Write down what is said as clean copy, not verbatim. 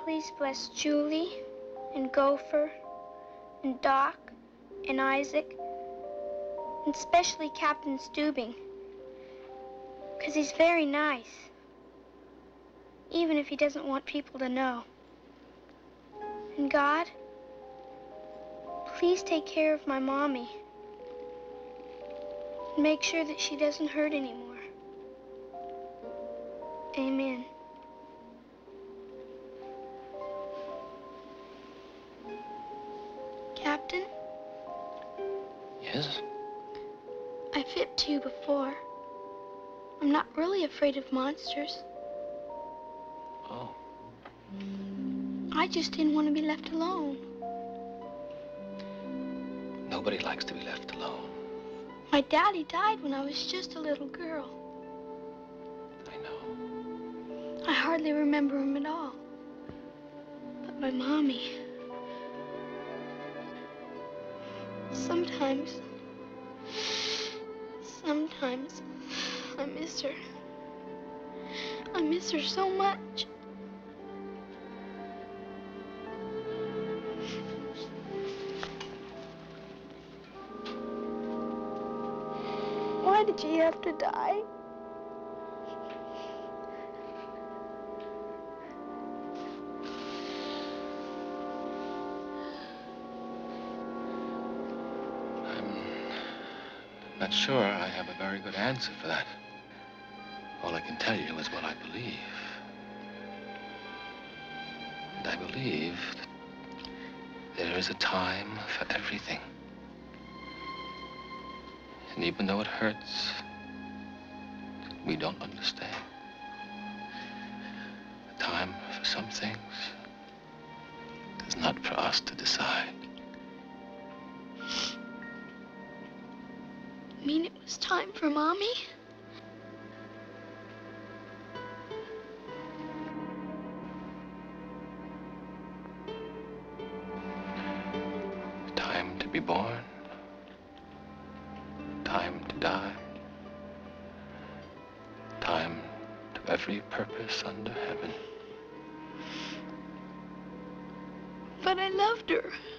please bless Julie and Gopher and Doc and Isaac, and especially Captain Steubing, because he's very nice, even if he doesn't want people to know. And God, please take care of my mommy and make sure that she doesn't hurt anymore. Amen. Captain? Yes? I fibbed to you before. I'm not really afraid of monsters. Oh. I just didn't want to be left alone. Nobody likes to be left alone. My daddy died when I was just a little girl. I know. I hardly remember him at all. But my mommy... Sometimes I miss her. I miss her so much. Why did she have to die? I'm not sure I have a very good answer for that. All I can tell you is what I believe. And I believe that there is a time for everything. And even though it hurts, we don't understand. A time for some things is not for us to decide. You mean it was time for Mommy? Time to be born. Time to die. Time to every purpose under heaven. But I loved her.